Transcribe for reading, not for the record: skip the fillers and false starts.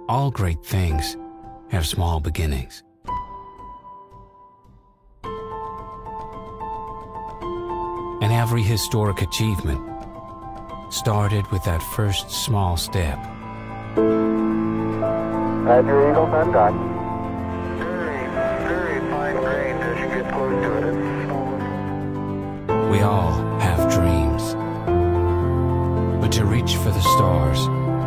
All great things have small beginnings. And every historic achievement started with that first small step. Roger, Eagle, contact. Very fine grain as you get close to it. We all have dreams, but to reach for the stars